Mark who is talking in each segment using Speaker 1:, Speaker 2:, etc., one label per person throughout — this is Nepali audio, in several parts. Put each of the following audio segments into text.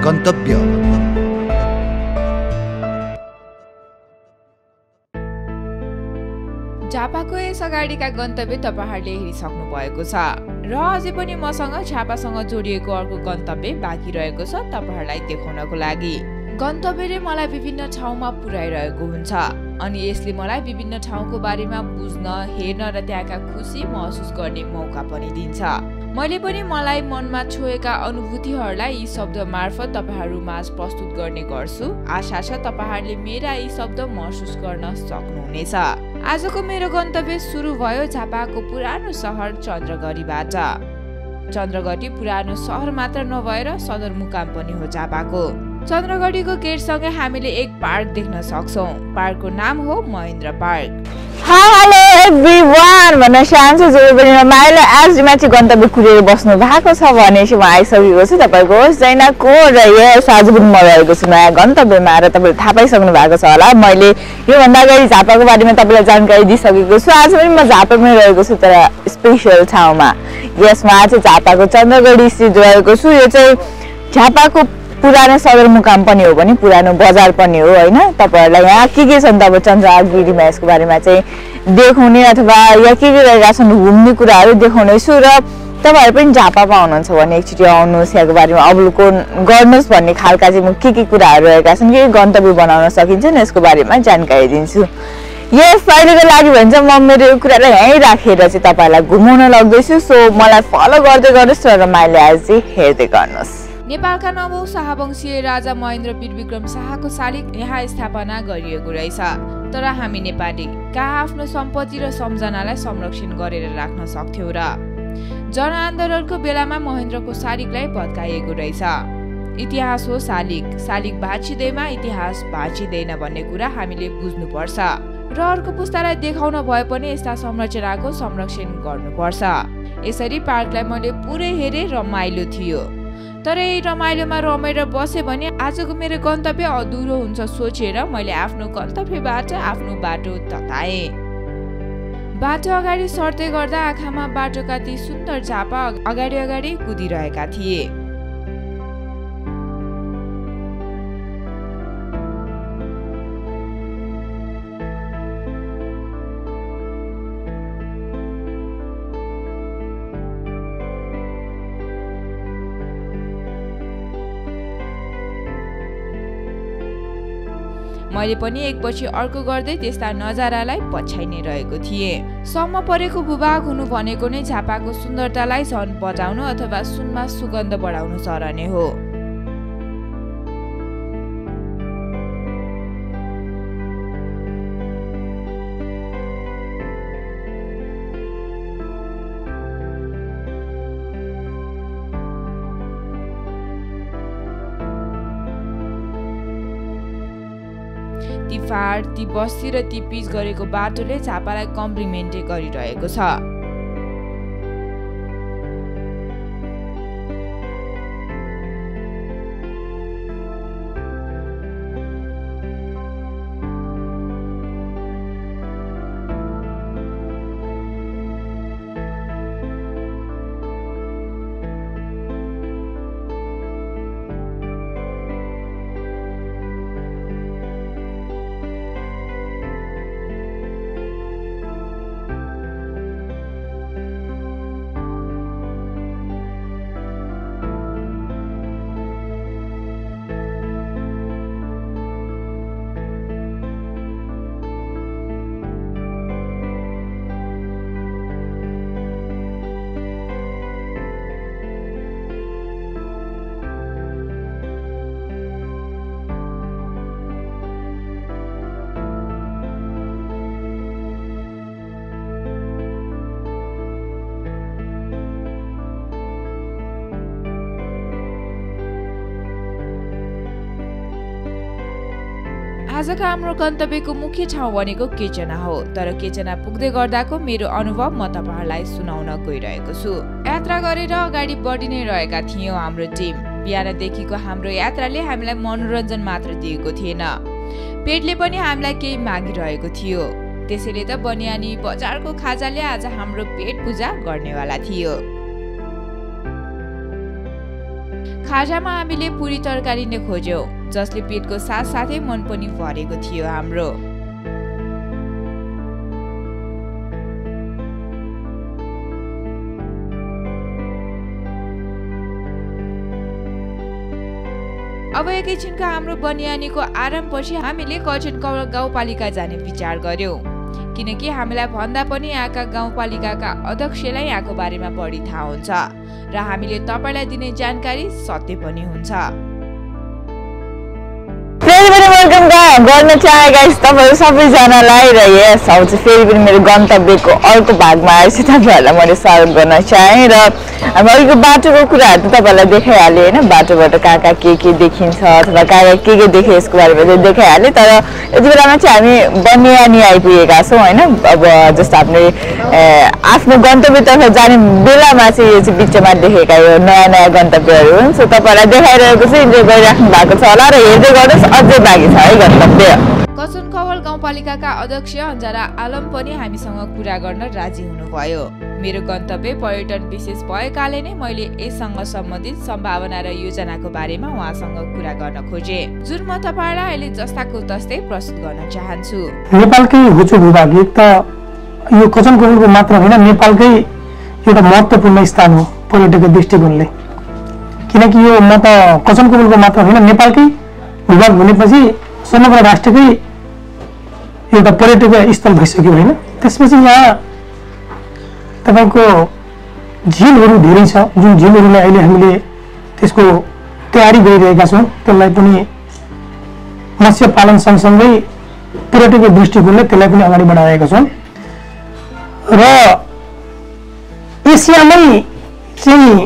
Speaker 1: गन्तव्य।
Speaker 2: झापाको यस अगाडिका गन्तव्य तपाईहरुले हेरिसक्नु भएको छ र अझै पनि मसँग झापासँग जोडिएको अर्को गन्तव्य बाँकी रहेको छ तपाईहरुलाई देखाउनको लागि। गन्तव्यले मलाई विभिन्न ठाउँमा पुर्याइरहेको हुन्छ अनि यसले मलाई विभिन्न ठाउँको बारेमा बुझ्न, हेर्न र त्यहाँका खुसी महसुस गर्ने मौका पनि दिन्छ। मैले पनि मलाई मनमा छोएका अनुभूतिहरूलाई यी शब्द मार्फत तपाईहरु माझ प्रस्तुत गर्ने गर्छु। आशा छ तपाईहरुले मेरा यी शब्द महसुस गर्न सक्नुहुनेछ। आजको मेरो गन्तव्य सुरु भयो झापाको पुरानो सहर चन्द्रगढीबाट। चन्द्रगढी पुरानो सहर मात्र नभएर सदरमुकाम पनि हो झापाको। चन्द्रगढीको गेटसँगै हामीले एक पार्क देख्न सक्छौं। पार्कको नाम हो महेन्द्र पार्क।
Speaker 3: हेलो एभ्रीवान भन्न चाहन्छु जो पनि रमाइलो आजमा चाहिँ गन्तव्य कुरेर बस्नु भएको छ भनेपछि म आइसकेको छु तपाईको जैना को र यस आज पनि म रहेको छु नयाँ गन्तव्यमा र तपाईले थाहा पाइसक्नु भएको छ होला। मैले यो भन्दा अगाडि झापाको बारेमा तपाईलाई जानकारी दिइसकेको छु। आज पनि म झापामै रहेको छु तर स्पेशल ठाउँमा। यसमा चाहिँ झापाको चन्द्रगढी स्थित रहेको छु। यो चाहिँ झापाको पुरानो सदरमुकाम पनि हो भने पुरानो बजार पनि हो हैन। तपाईहरुलाई यहाँ के छन् त अब चन्द्रगिरीमा यसको बारेमा चाहिँ देखाउने अथवा यहाँ के रहेका छन् घुम्ने कुराहरु देखाउने छु र तपाईहरु पनि झापामा हुनुहुन्छ भने एकचोटी आउनुहोस् यहाँको बारेमा अवलोकन गर्नुहोस् भन्ने खालका चाहिँ म के कुराहरु रहेका छन् के गन्तव्य बनाउन सकिन्छ नि यसको बारेमा जानकारी दिन्छु। यस अहिलेको लागि भन्छ म मेरो कुरालाई यही राखेर चाहिँ तपाईहरुलाई घुमाउन लाग्दैछु। सो मलाई फलो गर्दै गर्नुहोस् र रमाइलो आज हेर्दै गर्नुहोस्।
Speaker 2: नेपालका 9औं शाहवंशीय राजा महेन्द्र वीरविक्रम शाहको शालिग यहाँ स्थापना गरिएको रहेछ। तर हामी नेपाली कहाँ आफ्नो सम्पत्ति र सम्झनालाई संरक्षण गरेर राख्न सक्थ्यौ र? जनआन्दोलनको बेलामा महेन्द्रको शालिगलाई भत्काइएको रहेछ। इतिहास हो शालिग, शालिग भाँचिँदैमा इतिहास भाँचिँदैन भन्ने कुरा हामीले बुझ्नुपर्छ र अर्को पुस्तालाई देखाउन भए पनि यस्ता संरचनाको संरक्षण गर्नुपर्छ। यसरी पार्कलाई मैले पुरै हेरे रमाइलो थियो। तर यही रमाइलोमा रमेर बसे भने आजको मेरो गन्तव्य अधुरो हुन्छ सोचेर मैले आफ्नो गन्तव्यबाट आफ्नो बाटो तताए। बाटो अगाडि सर्दै गर्दा आँखामा बाटोका ती सुन्दर झापा अगाडि कुदिरहेका थिए। मैले पनि एकपछि अर्को गर्दै त्यस्ता नजारालाई पछ्याइ नै रहेको थिएँ। सम्म परेको भूभाग हुनु भनेको नै झापाको सुन्दरतालाई झन बढाउनु अथवा सुनमा सुगन्ध बढाउनु सरने हो। ती फाड, ती बस्ती र ती पिच गरेको बाटोले झापालाई कम्प्लिमेन्ट गरिरहेको छ। आजका हाम्रो गन्तव्यको मुख्य ठाउँ भनेको केचना हो। तर केचना पुग्दै गर्दाको मेरो अनुभव म तपाईहरुलाई सुनाउन गइरहेको छु। यात्रा गरेर अगाडि बढी नै रहेका थियौं हाम्रो टिम। बिहानदेखिको हाम्रो यात्राले हामीलाई मनोरञ्जन मात्र दिएको थिएन, पेटले पनि हामीलाई केही मागिरहेको थियो। त्यसैले त बनियानी बजारको खाजाले आज हाम्रो पेट पूजा गर्नेवाला थियो। खाजामा हामीले पुरी तरकारी नै खोज्यौं, जसले पेटको साथसाथै मन पनि भरेको थियो हाम्रो। अब एकैछिनको हाम्रो बनियानीको आरामपछि हामीले कञ्चन कमल गाउँपालिका जाने विचार गर्यौं, किनकि हामीलाई भन्दा पनि यहाँका गाउँपालिकाका अध्यक्षलाई यहाँको बारेमा बढी थाहा हुन्छ र हामीले तपाईलाई दिने जानकारी सत्य पनि हुन्छ।
Speaker 3: फेरि पनि वेलकम गर्न चाहे गाइस तपाईहरु सबैजनालाई र यस आउँछ फेरि पनि मेरो गन्तव्यको अर्को भागमा आएपछि तपाईहरुलाई मैले स्वागत गर्न चाहे र हामी अहिलेको बाटोको कुराहरु त तपाईहरुलाई देखाइहाले हैन, बाटोबाट कहाँ के देखिन्छ अथवा कहाँ के देखे यसको बारेमा चाहिँ देखाइहाले। तर यति बेलामा चाहिँ हामी बनियानी आइपुगेका छौं हैन। अब जस्तो हामीले आफ्नो गन्तव्यतर्फ जाने बेलामा चाहिँ यो चाहिँ बिचमा देखेका यो नयाँ गन्तव्यहरु हुन्। सो तपाईहरुलाई देखाइरहेको छु, इन्जोय गरिराख्नु भएको छ होला र हेर्दै गर्नुहोस्, अझै बाँकी छ है गन्तव्य।
Speaker 2: कञ्चन कमल गाउँपालिकाका अध्यक्ष अन्जरा आलम पनि हामीसँग कुरा गर्न राजी हुनुभयो। मेरो गन्तव्य पर्यटन विशेष भएकाले नै मैले यससँग सम्बन्धित सम्भावना र योजनाको बारेमा उहाँसँग कुरा गर्न खोजे, जुन म तपाईहरुलाई अहिले जस्ताको तस्तै प्रस्तुत गर्न चाहन्छु।
Speaker 1: नेपालकै होचो भूभाग एक त यो कञ्चन कमलको मात्र होइन, नेपालकै एउटा महत्त्वपूर्ण स्थान हो पर्यटकीय दृष्टिकोणले। किनकि यो म त कञ्चन कमलको मात्र होइन, नेपालकै भूभाग भनेपछि समग्र राष्ट्रकै एउटा पर्यटकीय स्थल भइसक्यो होइन। त्यसपछि यहाँ तपाईको झिलहरू धेरै छ, जुन झिलहरूलाई अहिले हामीले त्यसको तयारी गरिरहेका छौँ। त्यसलाई पनि मत्स्य पालन सँगसँगै पर्यटकीय दृष्टिकोणले त्यसलाई पनि अगाडि बढाएका छौँ। र एसियामै चाहिँ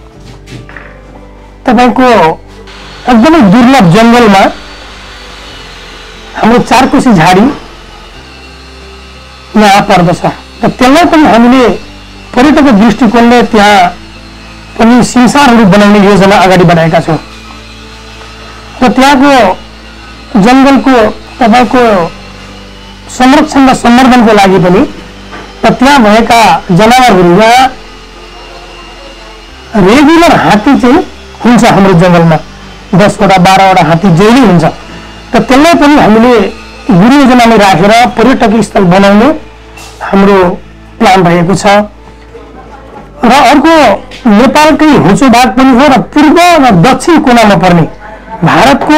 Speaker 1: तपाईको एकदमै दुर्लभ जङ्गलमा हाम्रो चारकोसी झाडी यहाँ पर्दछ र त्यसलाई पनि हामीले पर्यटकीय दृष्टिकोणले त्यहाँ पनि सिमसारहरू बनाउने योजना अगाडि बढाएका छौँ। र त्यहाँको जङ्गलको तपाईको संरक्षण र सम्वर्धनको लागि पनि र त्यहाँ भएका जनावरहरू, यहाँ रेगुलर हात्ती चाहिँ हुन्छ हाम्रो जङ्गलमा, 10वटा 12वटा हात्ती जहिले हुन्छ। र त्यसलाई पनि हामीले गुरु योजनामा राखेर पर्यटकीय स्थल बनाउने हाम्रो प्लान रहेको छ। र अर्को नेपालकै होचो भाग पनि हो र पूर्व र दक्षिण कोनामा पर्ने भारतको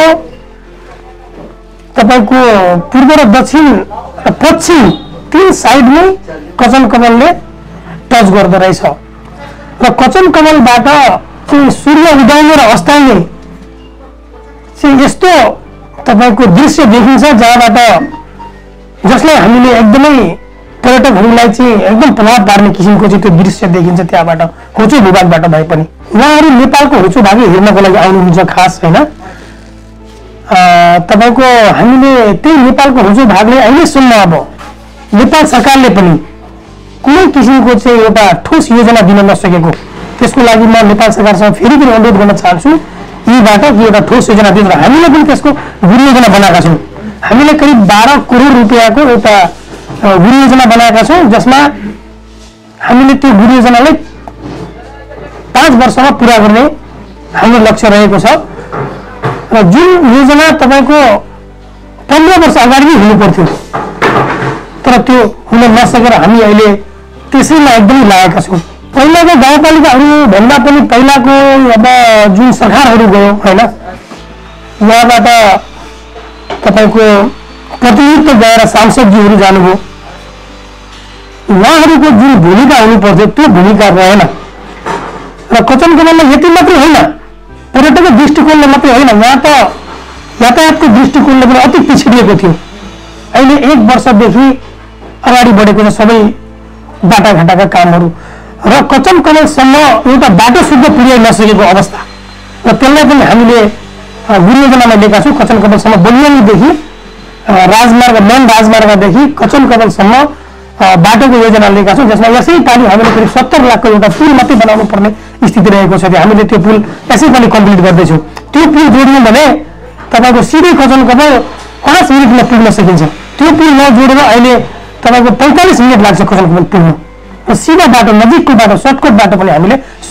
Speaker 1: तपाईको पूर्व र दक्षिण र पश्चिम तीन साइडमै कञ्चन कमलले टच गर्दो रहेछ। र कञ्चन कमलबाट चाहिँ सूर्य उदाउने र अस्ताउने चाहिँ यस्तो तपाईको दृश्य देखिन्छ जहाँबाट जसलाई हामीले एकदमै पर्यटकहरूलाई चाहिँ एकदम प्रभाव पार्ने किसिमको चाहिँ त्यो दृश्य देखिन्छ त्यहाँबाट, होचो भूभागबाट भए पनि। उहाँहरू नेपालको होचो भागै हेर्नको लागि आउनुहुन्छ खास होइन। तपाईको हामीले त्यही नेपालको होचो भागले अहिलेसम्म अब नेपाल सरकारले पनि कुनै किसिमको चाहिँ एउटा ठोस योजना दिन नसकेको, त्यसको लागि म नेपाल सरकारसँग फेरि पनि अनुरोध गर्न चाहन्छु यीबाट कि एउटा ठोस योजना दिनु। हामीले पनि त्यसको गुरु योजना बनाएका छौँ। हामीले करिब 12 करोड रुपियाँको एउटा गुरु योजना बनाएका छौँ, जसमा हामीले त्यो गुरु योजनालाई 5 वर्षमा पुरा गर्ने हाम्रो लक्ष्य रहेको छ। र जुन योजना तपाईको 15 वर्ष अगाडि नै हुनु पर्थ्यो, तर त्यो हुन नसकेर हामी अहिले त्यसैमा एकदमै लागेका छौँ। पहिलाको गाउँपालिकाहरू भन्दा पनि पहिलाको अब जुन सरकारहरू गयो होइन, यहाँबाट तपाईको प्रतिनिधित्व गएर सांसदजीहरू जानुभयो, उहाँहरूको जुन भूमिका हुनु पर्थ्यो त्यो भूमिका रहेन। र कञ्चन कमलले यति मात्रै होइन, पर्यटकीय दृष्टिकोणले मात्रै होइन, यहाँ त यातायातको दृष्टिकोणले पनि अति पिछडिएको थियो। अहिले 1 वर्षदेखि अगाडि बढेको छ सबै बाटाघाटाका कामहरू। र कञ्चन कमलसम्म एउटा बाटो शुद्ध पुर्याइ नसकेको अवस्था, र त्यसलाई पनि हामीले गुरु योजनामा लिएका छौँ। कञ्चन कमलसम्म बनियानीदेखि राजमार्ग, मेन राजमार्गदेखि कञ्चन कमलसम्म बाटोको योजना लिएका छौँ, जसमा यसै पालि हामीले करिब 70 लाखको एउटा पुल मात्रै बनाउनु पर्ने स्थिति रहेको छ। हामीले त्यो पुल यसै पालि कम्प्लिट गर्दैछौँ। त्यो पुल जोड्यौँ भने तपाईँको सिधै कञ्चन कमल 5 मिनटमा पुग्न सकिन्छ। त्यो पुल नजोडेर अहिले तपाईँको 45 मिनट लाग्छ कञ्चन कमल पुग्न। र सिधा बाटो, नजिकको बाटो, सर्टकट बाटो पनि हामीले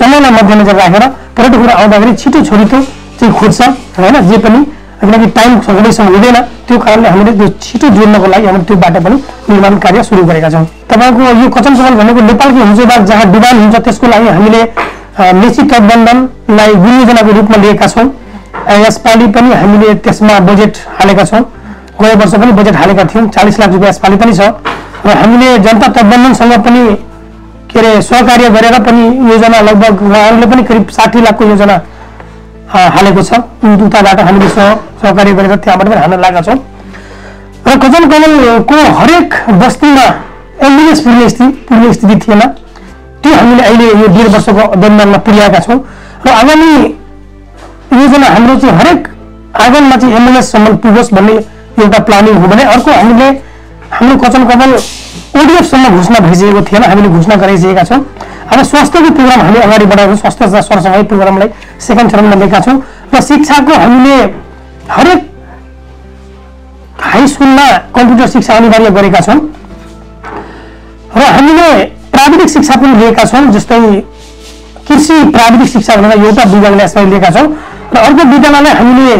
Speaker 1: समयलाई मध्यनजर राखेर पर्यटकहरू आउँदाखेरि छिटो छोरीतो चाहिँ खोज्छ होइन, जे पनि किनकि टाइम सबैसँग हुँदैन, त्यो कारणले हामीले त्यो छिटो जोड्नको लागि हामीले त्यो बाटो पनि निर्माण कार्य सुरु गरेका छौँ। तपाईँको यो कचन कमल भनेको नेपालको हुन्चो बाग जहाँ डुबान हुन्छ त्यसको लागि हामीले मेची तटबन्धनलाई विनियोजनाको रूपमा लिएका छौँ। यसपालि पनि हामीले त्यसमा बजेट हालेका छौँ, गए वर्ष पनि बजेट हालेका थियौँ, 40 लाख रुपियाँ यसपालि पनि छ। र हामीले जनता तटबन्धनसँग पनि के अरे सहकार्य गरेर पनि योजना लगभग उहाँहरूले पनि करिब 60 लाखको योजना हालेको छ। उताबाट हामीले सहकार्य गरेर त्यहाँबाट पनि हाल्न लागेका छौँ। र कचन कमलको हरेक बस्तीमा एम्बुलेन्स पुर्ने स्थिति थिएन, त्यो हामीले अहिले यो 1.5 वर्षको दरम्यानमा पुर्याएका छौँ। र आगामी योजना हाम्रो चाहिँ हरेक आँगनमा चाहिँ एम्बुलेन्ससम्म पुगोस् भन्ने एउटा प्लानिङ हो भने अर्को हामीले हाम्रो कचन कमल ओडिएफसम्म घोषणा भइसकेको थिएन, हामीले घोषणा गरिसकेका छौँ। अब स्वास्थ्यको प्रोग्राम हामीले अगाडि बढाएको स्वास्थ्य सरसफाइ प्रोग्रामलाई सेकेन्ड चरणमा लिएका छौँ। र शिक्षाको हामीले हरेक हाई स्कुलमा कम्प्युटर शिक्षा अनिवार्य गरेका छौँ। र हामीले प्राविधिक शिक्षा पनि लिएका छौँ, जस्तै कृषि प्राविधिक शिक्षा भनेर एउटा विद्यालय यसमा लिएका छौँ। र अर्को विद्यालयलाई हामीले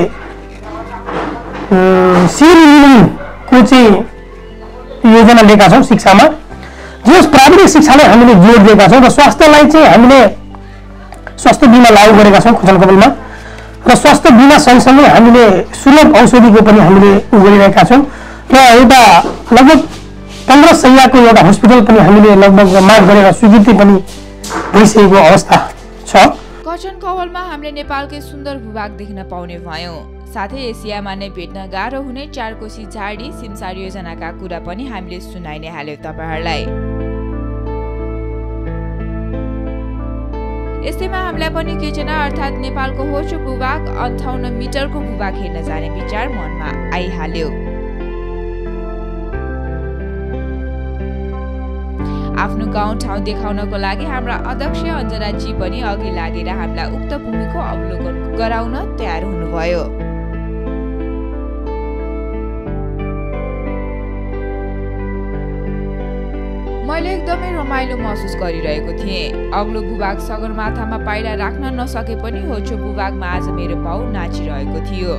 Speaker 1: सिभिल इन्जिनियरिङको चाहिँ योजना लिएका छौँ शिक्षामा, जस प्राविधिक शिक्षालाई हामीले जोड दिएका छौँ। र स्वास्थ्यलाई चाहिँ हामीले स्वास्थ्य बिमा लागू गरेका छौँ कचन कमलमा। र स्वास्थ्य बिमा सँगसँगै हामीले सुलभ औषधिको पनि हामीले गरिरहेका छौँ। र एउटा लगभग 15 शय्याको एउटा हस्पिटल पनि हामीले लगभग माग गरेर स्वीकृति पनि भइसकेको अवस्था छ।
Speaker 2: कचन कवलमा हामीले नेपालकै सुन्दर भूभाग देख्न पाउने भयौँ। साथै एसियामा नै भेट्न गाह्रो हुने चारकोसी झाडी सिमसार योजनाका कुरा पनि हामीले सुनाइ नै हाल्यौँ तपाईहरुलाई। यस्तैमा हामीलाई पनि केचना अर्थात् नेपालको होचो भूभाग 58 मिटरको भूभाग हेर्न जाने विचार मनमा आइहाल्यो। आफ्नो गाउँ ठाउँ देखाउनको लागि हाम्रा अध्यक्ष अञ्जनाजी पनि अघि लागेर हामीलाई उक्त भूमिको अवलोकन गराउन तयार हुनुभयो। मैले एकदमै रमाइलो महसुस गरिरहेको थिएँ। अग्लो भूभाग सगरमाथामा पाइला राख्न नसके पनि होचो भूभागमा आज मेरो पाउ नाचिरहेको थियो।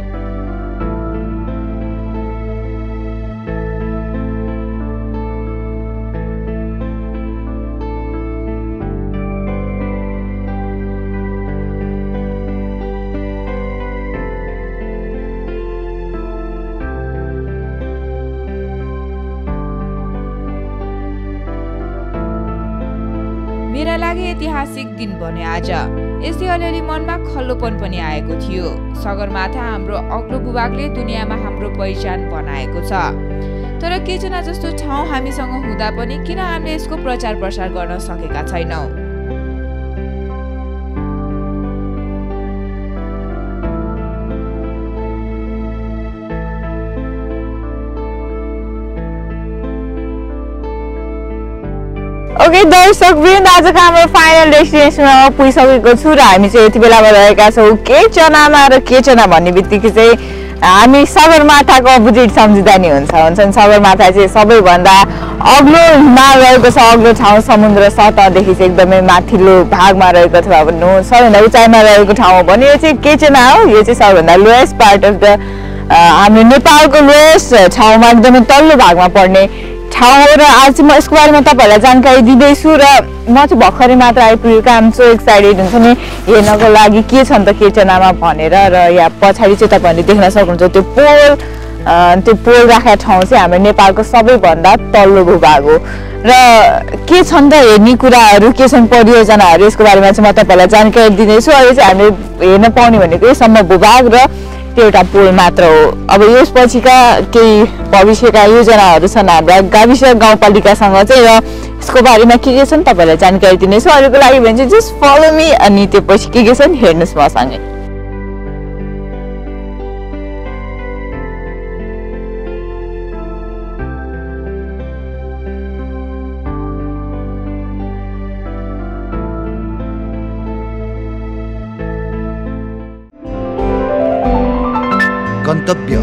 Speaker 2: मेरा लागि ऐतिहासिक दिन बन्यो आज। यस्तै अलिअलि मनमा खल्लोपन पनि आएको थियो। सगरमाथा हाम्रो अग्लो भूभागले दुनियाँमा हाम्रो पहिचान बनाएको छ। तर केचना जस्तो ठाउँ हामीसँग हुँदा पनि किन हामीले यसको प्रचार प्रसार गर्न सकेका छैनौँ?
Speaker 3: ओके दर्शकवृन्द, आजको हाम्रो फाइनल डेस्टिनेसनमा पुगिसकेको छु र हामी चाहिँ यति बेलामा रहेका छौँ केचनामा। र केचना भन्ने बित्तिकै चाहिँ हामी सगरमाथाको अपोजिट सम्झिँदा नि हुन्छ सगरमाथा चाहिँ सबैभन्दा अग्लो हिमाल रहेको छ, अग्लो ठाउँ समुद्र सतहदेखि चाहिँ एकदमै माथिल्लो भागमा रहेको छ भन्नु, सबैभन्दा उचाइमा रहेको ठाउँ हो भने यो चाहिँ केचना हो। यो चाहिँ सबैभन्दा लोएस्ट पार्ट अफ द हाम्रो नेपालको लोएस्ट ठाउँमा एकदमै तल्लो भागमा पर्ने ठाउँ हो। र आज चाहिँ म यसको बारेमा तपाईँहरूलाई जानकारी दिँदैछु र म चाहिँ भर्खरै मात्र आइपुगेको आम सो एक्साइटेड हुन्छ नि हेर्नको लागि के छ नि त केचनामा भनेर। र यहाँ पछाडि चाहिँ तपाईँहरूले देख्न सक्नुहुन्छ त्यो पोल राखेको ठाउँ चाहिँ हाम्रो नेपालको सबैभन्दा तल्लो भूभाग हो। र के छ नि त हेर्ने कुराहरू, के छन् परियोजनाहरू, यसको बारेमा चाहिँ म तपाईँहरूलाई जानकारी दिँदैछु। अहिले चाहिँ हामीले हेर्न पाउने भनेको यसम्म भूभाग र त्यो एउटा पोल मात्र हो। अब यसपछिका केही भविष्यका योजनाहरू छन् हाम्रा गाविस गाउँपालिकासँग चाहिँ, र यसको बारेमा के छन् तपाईँहरूलाई जानकारी दिनेछु। अहिलेको लागि भने चाहिँ जस्ट फलो मी, अनि त्यो पछि के छन् हेर्नुहोस् मसँगै।
Speaker 4: गन्तव्य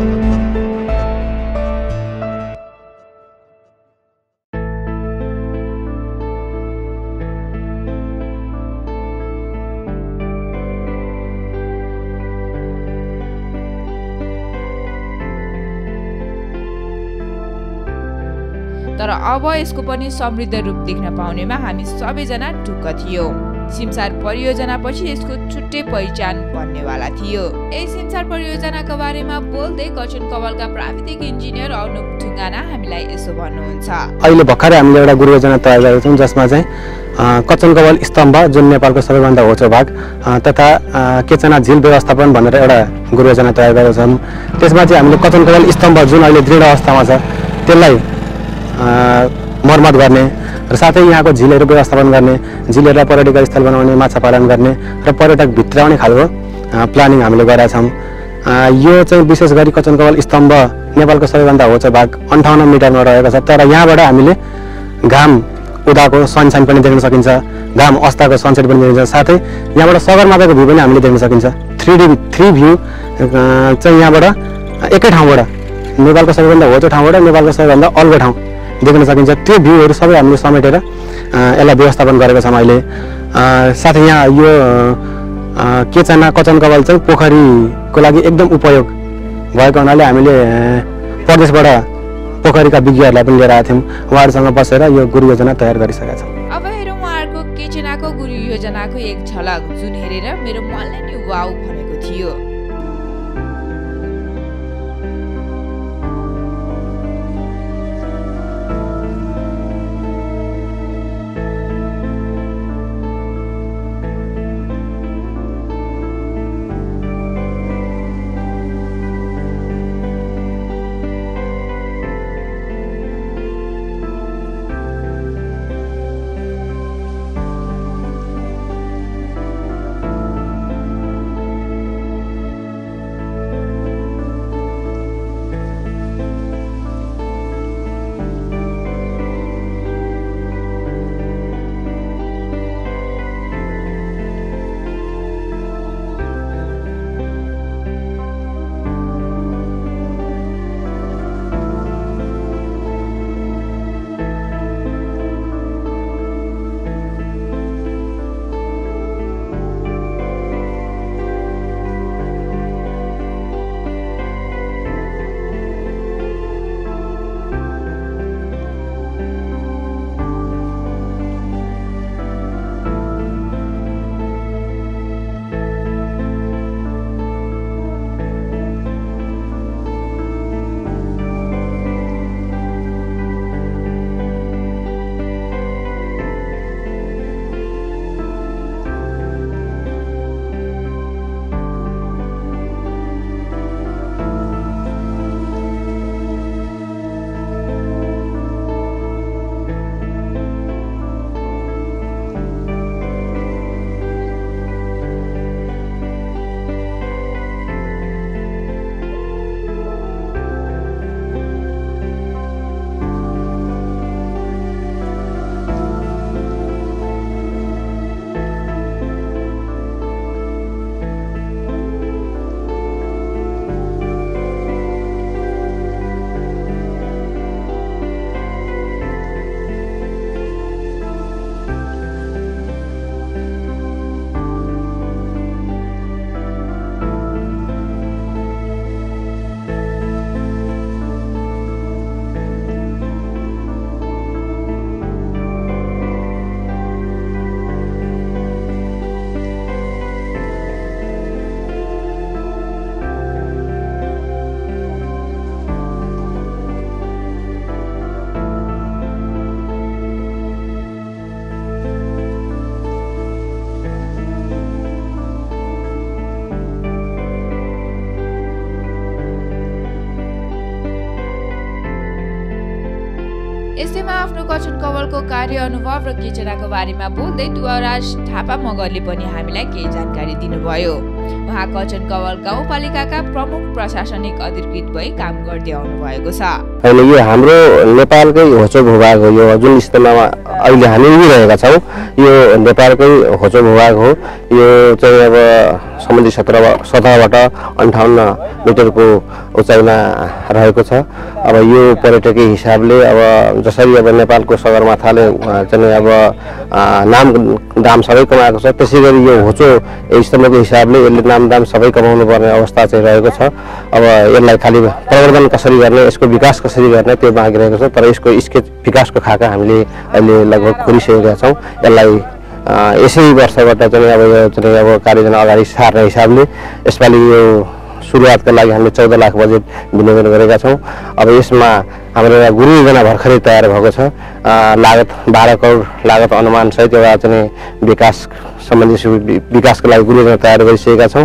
Speaker 2: अब यसको पनि समृद्ध रूप देख्न पाउनेमा हामी सबैजना ढुक्क थियौं। सिमसार परियोजनापछि यसको छुट्टै पहिचान बन्नेवाला थियो। यही सिमसार परियोजनाको बारेमा बोल्दै कचन कवलका प्राविधिक इन्जिनियर अनुप ढुङ्गाना हामीलाई यसो भन्नुहुन्छ।
Speaker 4: अहिले भर्खरै हामीले एउटा गुरु योजना तयार गरेका छौँ जसमा चाहिँ कचन कवल स्तम्भ जुन नेपालको सबैभन्दा होचो भाग तथा केचना झिल व्यवस्थापन भनेर एउटा गुरु योजना तयार गरेका छौँ। त्यसमा चाहिँ हामीले कचन कवल स्तम्भ जुन अहिले दृढ अवस्थामा छ त्यसलाई मर्मत गर्ने र साथै यहाँको झिलहरू व्यवस्थापन गर्ने, झिलहरूलाई पर्यटक स्थल बनाउने, माछा पालन गर्ने र पर्यटक भित्राउने खालको प्लानिङ हामीले गरेका छौँ। यो चाहिँ विशेष गरी कचन कवल स्तम्भ नेपालको सबैभन्दा होचो भाग 58 मिटरमा रहेको छ। तर यहाँबाट हामीले घाम उदाको सनसाइन पनि देख्न सकिन्छ, घाम अस्ताको सनसेट पनि देखिन्छ, साथै यहाँबाट सगरमाथाको भ्यू पनि हामीले देख्न सकिन्छ। 3 भ्यू चाहिँ यहाँबाट एकै ठाउँबाट नेपालको सबैभन्दा होचो ठाउँबाट नेपालको सबैभन्दा अल्गो ठाउँ देख्न सकिन्छ। त्यो भ्यूहरू सबै हामीले समेटेर यसलाई व्यवस्थापन गरेका छौँ अहिले। साथै यहाँ यो केचना कचन कवल चाहिँ पोखरीको लागि एकदम उपयोग भएको हुनाले हामीले प्रदेशबाट पोखरीका विज्ञहरूलाई पनि लिएर आएका थियौँ। उहाँहरूसँग बसेर यो गुरु योजना तयार गरिसकेका छौँ।
Speaker 2: अब हेरौँ उहाँहरूको केचनाको गुरु योजनाको एक झलक जुन हेरेर मेरो मनले नि वाउ भनेको थियो। यसैमा आफ्नो कचन कवलको कार्य अनुभव र केचनाको बारेमा बोल्दै दुवाराज थापा मगरले पनि हामीलाई केही जानकारी दिनुभयो। उहाँ कचन कवल गाउँपालिकाका प्रमुख प्रशासनिक अधिकृत भई काम गर्दै आउनु भएको छ।
Speaker 5: अहिले यो हाम्रो नेपालकै होचो भूभाग हो। यो जुन स्तम्भमा अहिले हामी उभिरहेका छौँ यो नेपालकै होचो भूभाग हो। यो चाहिँ अब समुद्री सतहबाट 58 मिटरको उचाइमा रहेको छ। अब यो पर्यटकीय हिसाबले अब जसरी अब नेपालको सगरमाथाले चाहिँ अब नाम दाम सबै कमाएको छ, त्यसैगरी यो होचो स्तम्भको हिसाबले यसले नाम दाम सबै कमाउनु पर्ने अवस्था चाहिँ रहेको छ। अब यसलाई खालि प्रवर्धन कसरी गर्ने, यसको विकास कसरी गर्ने त्यो बाँकी रहेको छ। तर यसको स्केच विकासको खाका हामीले अहिले लगभग खोलिसकेका छौँ। यसलाई यसै वर्षबाट चाहिँ अब यो चाहिँ अब कार्ययोजना अगाडि सार्ने हिसाबले यसपालि यो सुरुवातका लागि हामीले 14 लाख बजेट विनियोजन गरेका छौँ। अब यसमा हाम्रो एउटा गुरु योजना भर्खरै तयार भएको छ। लागत 12 करोड लागत अनुमान सहित एउटा चाहिँ विकास सम्बन्धी विकासको लागि गुरु योजना तयार गरिसकेका छौँ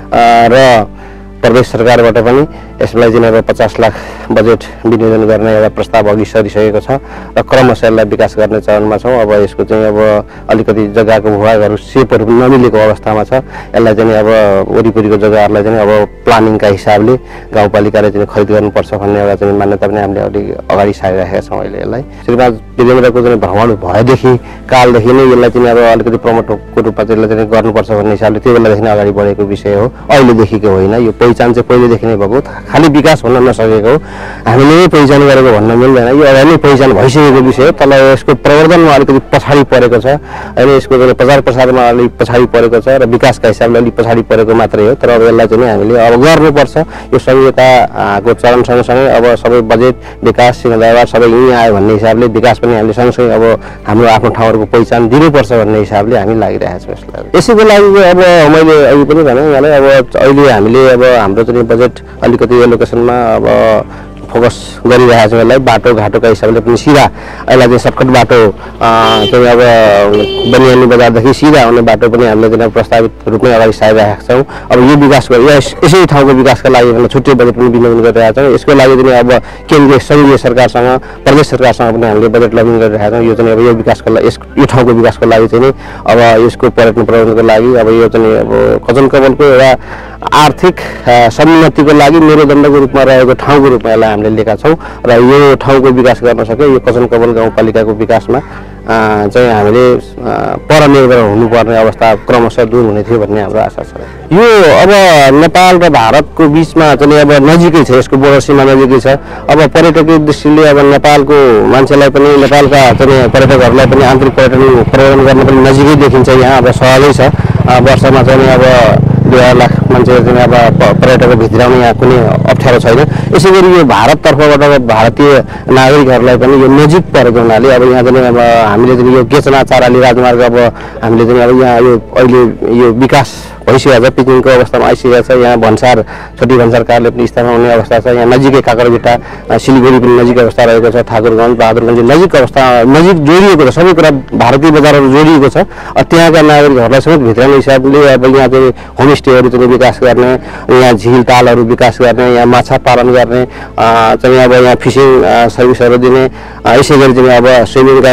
Speaker 5: र प्रदेश सरकारबाट पनि यसलाई चाहिँ अब 50 लाख बजेट विनियोजन गर्ने एउटा प्रस्ताव अघि सरिसकेको छ र क्रमशः यसलाई विकास गर्ने चरणमा छौँ। अब यसको चाहिँ अब अलिकति जग्गाको भूभागहरू सेपहरू नमिलेको अवस्थामा छ। यसलाई चाहिँ अब वरिपरिको जग्गाहरूलाई चाहिँ अब प्लानिङका हिसाबले गाउँपालिकाले चाहिँ खरिद गर्नुपर्छ भन्ने एउटा चाहिँ मान्यता पनि हामीले अलिक अगाडि सारिरहेका छौँ। अहिले यसलाई श्रीमान वीरेन्द्रको चाहिँ भ्रमण भएदेखि कालदेखि नै यसलाई चाहिँ अब अलिकति प्रमोटको रूपमा चाहिँ यसलाई चाहिँ गर्नुपर्छ भन्ने हिसाबले त्यो बेलादेखि नै अगाडि बढेको विषय हो, अहिलेदेखिको होइन। यो पहिचान चाहिँ पहिलेदेखि नै भएको, खालि विकास भन्न नसकेको, हामीले नै पहिचान गरेको भन्न मिल्दैन। यो अगाडि नै पहिचान भइसकेको विषय हो, तर यसको प्रवर्धनमा अलिकति पछाडि परेको छ। अहिले यसको चाहिँ प्रचार प्रसारमा अलिक पछाडि परेको छ र विकासका हिसाबले अलिक पछाडि परेको मात्रै हो। तर अब यसलाई चाहिँ हामीले अब गर्नुपर्छ। यो संहिताको चरण सँगसँगै अब सबै बजेट विकास सिंहदरबार सबै यहीँ आयो भन्ने हिसाबले विकास पनि हामीले सँगसँगै अब हाम्रो आफ्नो ठाउँहरूको पहिचान दिनुपर्छ भन्ने हिसाबले हामी लागिरहेका छौँ यसलाई। यसैको लागि अब मैले अघि पनि भने यहाँलाई अब अहिले हामीले अब हाम्रो चाहिँ बजेट अलिकति एलोकेसनमा अब फोकस गरिरहेको छौँ। यसलाई बाटोघाटोका हिसाबले पनि सिधा यसलाई चाहिँ सर्टकट बाटो चाहिँ अब बनियानी बजारदेखि सिधा आउने बाटो पनि हामीले चाहिँ प्रस्तावित रूपमै अगाडि सारिरहेका छौँ। अब यो विकास यसै ठाउँको विकासका लागि छुट्टै बजेट पनि विनियोजन गरिरहेका छौँ। यसको लागि चाहिँ अब केन्द्रीय सङ्घीय सरकारसँग प्रदेश सरकारसँग पनि हामीले बजेट लबिङ गरिरहेका छौँ। यो चाहिँ अब यो विकासको लागि यो ठाउँको विकासको लागि चाहिँ अब यसको पर्यटन प्रबन्धनको लागि अब यो चाहिँ अब कञ्चनकवलको एउटा आर्थिक समुन्नतिको लागि मेरुदण्डको रूपमा रहेको ठाउँको रूपमा यसलाई हामीले लिएका छौँ र यो ठाउँको विकास गर्न सक्यो। यो कञ्चनकवल गाउँपालिकाको विकासमा चाहिँ हामीले परनिर्भर हुनुपर्ने अवस्था क्रमशः दूर हुने थियो भन्ने हाम्रो आशा छ। यो अब नेपाल र भारतको बिचमा चाहिँ अब नजिकै छ, यसको बोर्डर सीमा नजिकै छ। अब पर्यटकीय दृष्टिले अब नेपालको मान्छेलाई पनि नेपालका चाहिँ पर्यटकहरूलाई पनि आन्तरिक पर्यटन गर्न पनि नजिकै देखिन्छ। यहाँ अब सहजै छ, वर्षमा चाहिँ अब 2 लाख मान्छे चाहिँ अब पर्यटकको भित्राउन यहाँ कुनै अप्ठ्यारो छैन। यसै गरी यो भारततर्फबाट भारतीय नागरिकहरूलाई पनि यो नजिक परेको हुनाले अब यहाँ चाहिँ अब हामीले चाहिँ यो केचना चाराली राजमार्ग अब हामीले चाहिँ अब यहाँ यो अहिले यो विकास भइसकेको छ, पिकनिकको अवस्थामा आइसकेको छ। यहाँ भन्सार छोटी भन्सार कारले पनि स्थापना हुने अवस्था छ। यहाँ नजिकै काकरभिट्टा सिलगढी पनि नजिक अवस्था रहेको छ। ठाकुरगञ्ज बहादुरगञ्ज नजिक अवस्था नजिक जोडिएको छ, सबै कुरा भारतीय बजारहरू जोडिएको छ। त्यहाँका नागरिकहरूलाई समेत भित्राउने हिसाबले अब यहाँ चाहिँ होमस्टेहरू चाहिँ विकास गर्ने, यहाँ झिल तालहरू विकास गर्ने, यहाँ माछा पालन गर्ने, चाहिँ अब यहाँ फिसिङ सर्भिसहरू दिने, यसै गरी चाहिँ अब स्विमिङका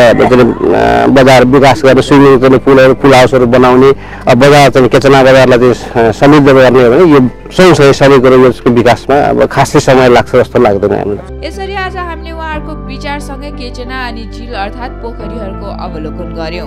Speaker 5: बजार विकास गर्ने, स्विमिङ चाहिँ पुलहरू पुल हाउसहरू बनाउने, बजार चाहिँ केचना बजारलाई चाहिँ समृद्ध गर्ने हो भने यो सँगसँगै सबै कुरो यसको विकासमा अब खासै समय लाग्छ जस्तो लाग्दैन हामीलाई।
Speaker 2: यसरी आज हामीले उहाँहरूको विचारसँगै केचना अनि झिल अर्थात् पोखरीहरूको अवलोकन गर्यौं।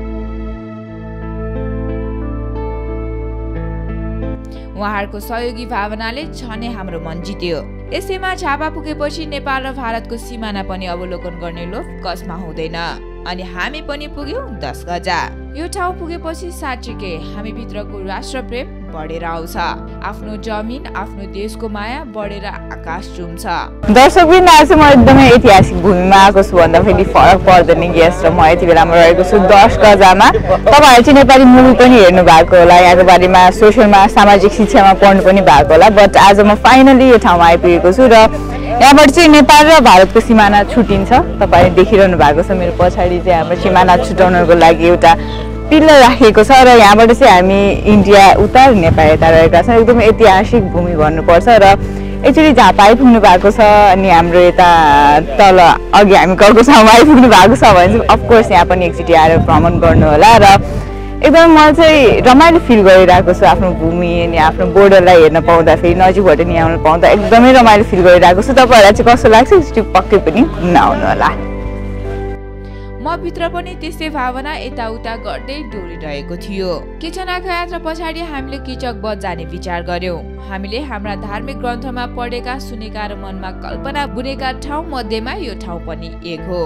Speaker 2: उहाँहरूको सहयोगी भावनाले छनै हाम्रो मन जित्यो। यसैमा झापा पुगेपछि नेपाल र भारतको सिमाना पनि अवलोकन गर्ने लोभ कसमा हुँदैन। अनि हामी पनि पुग्यौं 10 गजा। यो ठाउँ पुगेपछि साँच्चीकै हामी भित्रको राष्ट्रप्रेम बढेर आउँछ। आफ्नो जमिन आफ्नो देशको माया बढेर आकाश चुम्छ।
Speaker 3: दर्शकवृन्द, आज म एकदमै ऐतिहासिक भूमिमा आएको छु भन्दा फेरि फरक पर्दैन गेस्ट र म यति बेलामा रहेको छु 10 गजामा। तपाईहरु चाहिँ नेपाली मुभी पनि हेर्नु भएको होला, यहाँको बारेमा सोशलमा सामाजिक शिक्षामा पढ्नु पनि भएको होला। बट आज म फाइनली यो ठाउँमा आइपुगेको छु र यहाँबाट चाहिँ नेपाल र भारतको सिमाना छुटिन्छ। तपाईले देखिरहनु भएको छ मेरो पछाडि चाहिँ हाम्रो सिमाना छुटाउनको लागि एउटा पिलर राखिएको छ र यहाँबाट चाहिँ हामी इन्डिया उता नेपाल यता रहेका छौँ। एकदमै ऐतिहासिक भूमि भन्नुपर्छ र एक्चुअली झापा आइपुग्नु भएको छ अनि हाम्रो यता तल अघि हामी गएको ठाउँमा आइपुग्नु भएको छ भने चाहिँ अफकोर्स यहाँ पनि एकचोटि आएर भ्रमण गर्नु होला। र एकदम मलाई चाहिँ रमाइलो फिल गरिरहेको छु आफ्नो भूमि अनि आफ्नो बोर्डरलाई हेर्न पाउँदा, फेरि नजिकबाट नि आउन पाउँदा एकदमै रमाइलो फिल गरिरहेको छु। तपाईँहरूलाई चाहिँ कस्तो लाग्छ एकचोटि पक्कै पनि घुम्न आउनु होला।
Speaker 2: म भित्र पनि त्यस्तै भावना यताउता गर्दै डोरिरहेको थियो। किचनाको यात्रा पछाडि हामीले किचकबध जाने विचार गर्यौं। हामीले हाम्रा धार्मिक ग्रन्थमा पढेका सुनेका र मनमा कल्पना बुनेका ठाउँ मध्येमा यो ठाउँ पनि एक हो।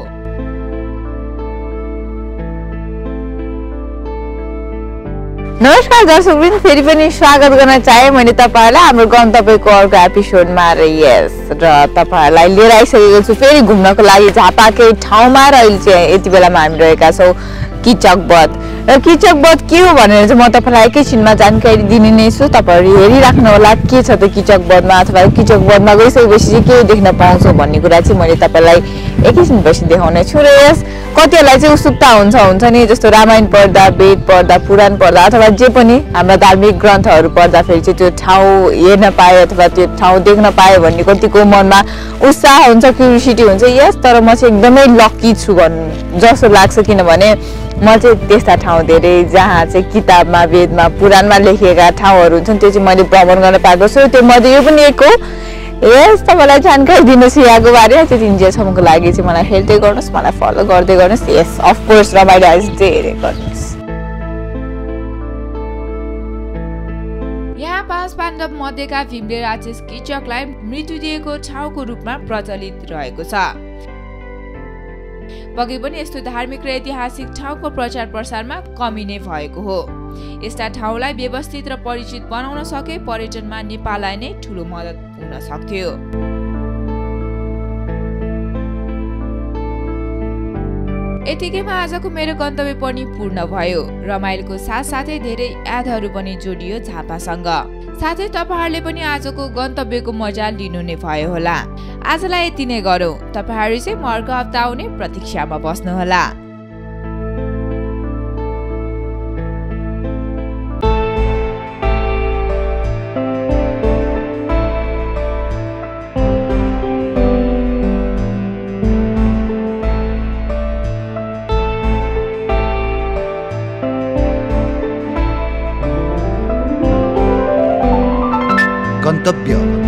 Speaker 3: नमस्कार दर्शकवृन्द, फेरि पनि स्वागत गर्न चाहे मैले तपाईहरुलाई हाम्रो गन्तव्यको अर्को एपिसोडमा र तपाईहरुलाई लिएर आइसकेको छु फेरि घुम्नको लागि झापाकै ठाउँमा र अहिले चाहिँ यति बेलामा हामी रहेका छौं किचकबध। र किचकबध के हो भनेर चाहिँ म तपाईहरुलाई एकैछिनमा जानकारी दिने नै छु। तपाईहरु हेरिराख्नु होला के छ त किचकबधमा, अथवा किचकबधमा गइसकेपछि चाहिँ के देख्न पाउँछौ भन्ने कुरा चाहिँ मैले तपाईलाई एकैछिनपछि देखाउने छु। र यस कतिलाई चाहिँ उत्सुकता हुन्छ नि, जस्तो रामायण पढ्दा, वेद पढ्दा, पुराण पढ्दा अथवा जे पनि हाम्रा धार्मिक ग्रन्थहरू पढ्दाखेरि चाहिँ त्यो ठाउँ हेर्न पाए अथवा त्यो ठाउँ देख्न पाए भन्ने कतिको मनमा उत्साह हुन्छ, क्युरियोसिटी हुन्छ। यस तर म चाहिँ एकदमै लकी छु जस्तो लाग्छ, किनभने म चाहिँ त्यस्ता ठाउँ धेरै जहाँ चाहिँ किताबमा, वेदमा, पुराणमा लेखिएका ठाउँहरू हुन्छन् त्यो चाहिँ मैले भ्रमण गर्न पाएको छु। त्यो मध्ये यो पनि एक हो। यस तपाईलाई जानकारी दिनुहोस् यहाँको बारेमा। त्यति इन्जेसम्मको लागि चाहिँ मलाई हेर्दै गर्नुहोस्, मलाई फलो गर्दै गर्नुहोस्। यस अफकोर्स रमाइलो आज चाहिँ हेर्दै गर्नुहोस्।
Speaker 2: यहाँ 5 पाण्डव मध्येका भीमले राक्षस कीचकलाई मृत्यु दिएको ठाउँको रूपमा प्रचलित रहेको छ। पक्कै पनि यस्तो धार्मिक र ऐतिहासिक ठाउँको प्रचार प्रसारमा कमी नै भएको हो। यस्ता ठाउँलाई व्यवस्थित र परिचित बनाउन सके पर्यटनमा नेपाललाई नै ठूलो मद्दत पुग्न सक्थ्यो। यतिकैमा आजको मेरो गन्तव्य पनि पूर्ण भयो। रमाइलोको साथसाथै धेरै यादहरू पनि जोडियो झापासँग। साथै तपाईहरुले पनि आजको गन्तव्यको मजा लिनु नै भयो होला। आजलाई यति नै गरौँ। तपाईहरु चाहिँ म अर्को हप्ता आउने प्रतीक्षामा बस्नु होला।
Speaker 6: गन्तव्य